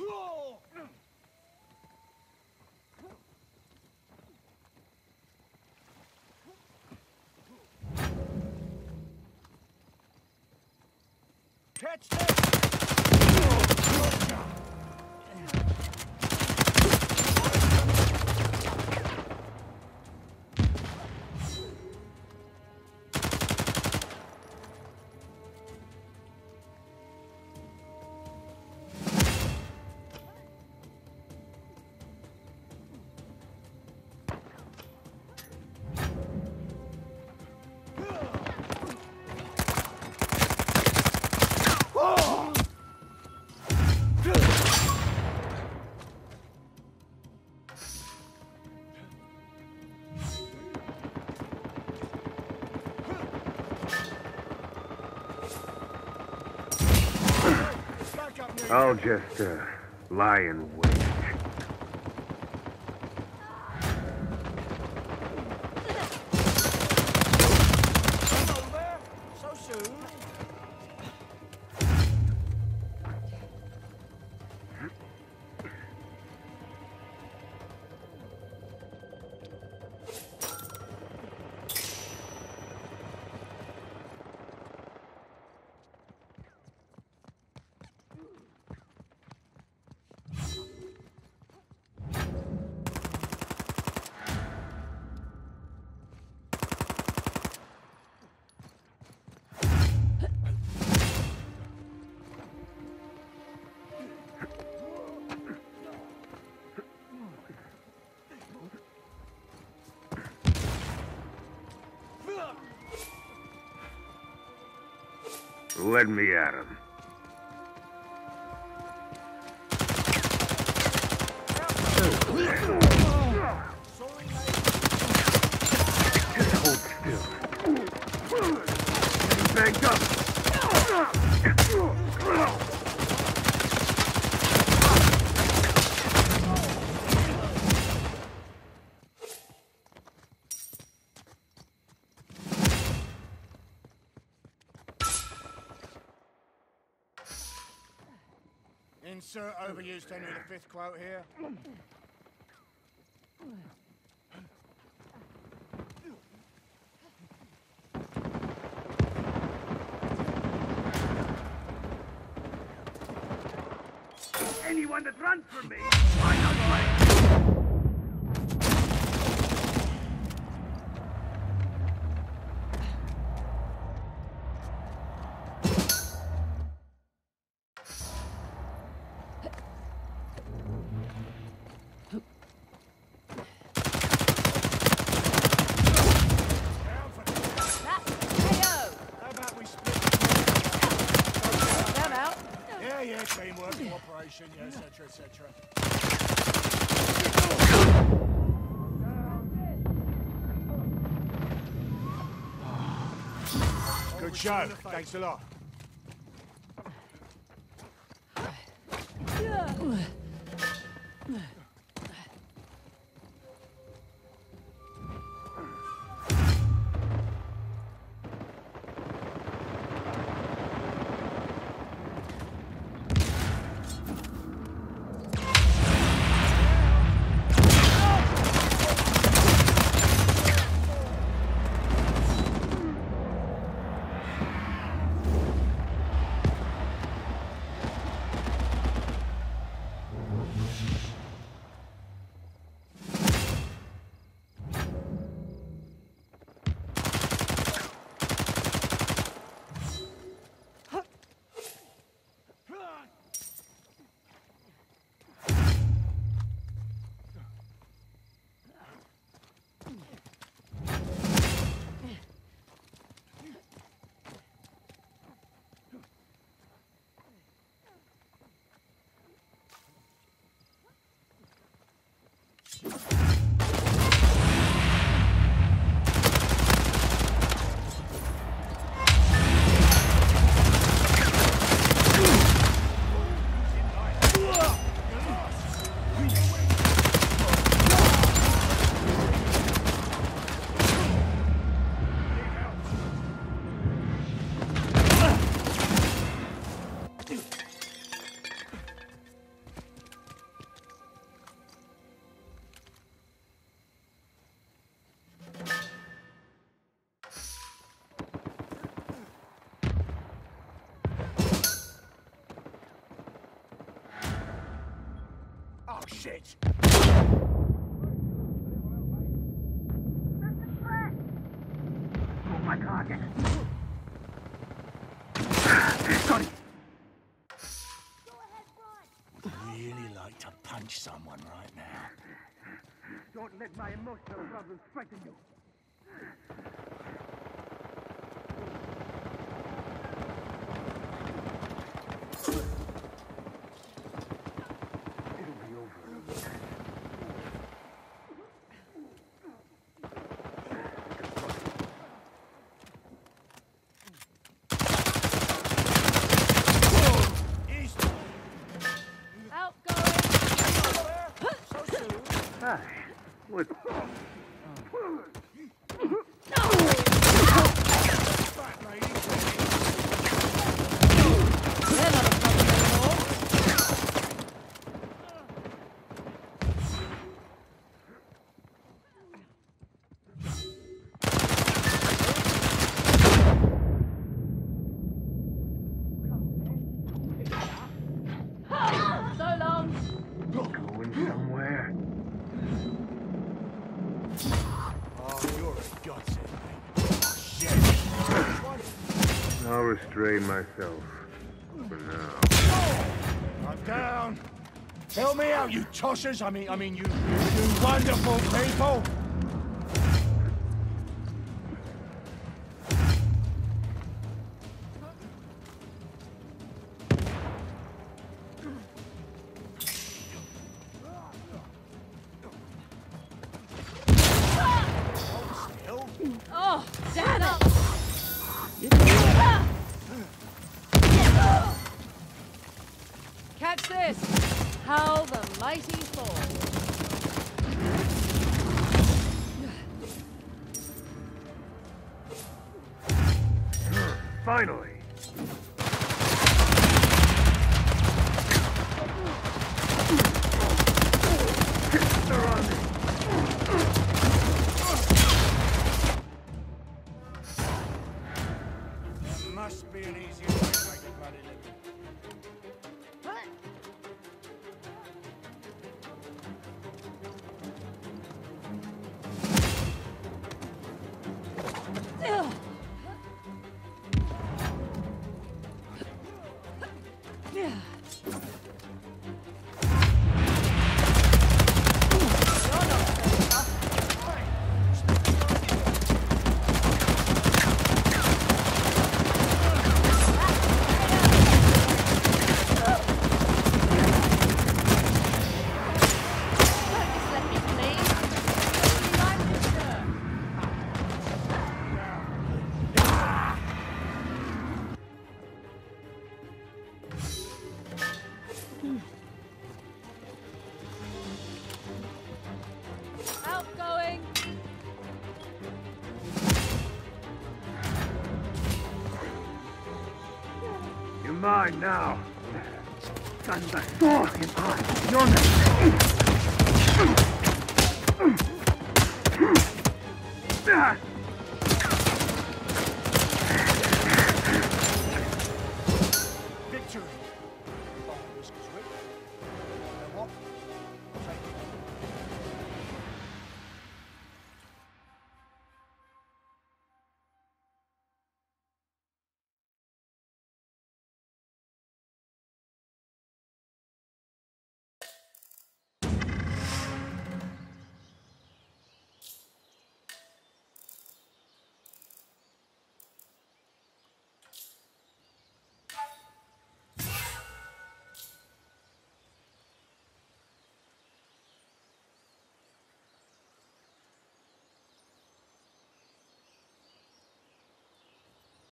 Catch that! I'll just, lie in wait. So soon? Let me at him. Just hold still. Getting banged up. Insert overused Henry V quote here. Anyone that runs from me, I not like. Yeah, teamwork, cooperation, yeah, etc., etc. Good show. Thanks a lot. shit. Oh, my target. Got it. Really like to punch someone right now. Don't let my emotional problems frighten you. It'll be over in a minute. Hi. What? Going somewhere. Oh, you're a godsend, mate. Shit. I'll restrain myself for now. I'm down. Help me out, you tossers. I mean, you wonderful people. Oh, stand up! Catch this! How the mighty fall. Finally! They're on me. There must be an easier way to make a bloody living. Yeah. Outgoing. You're mine now. Gun the sword in mine. You're next.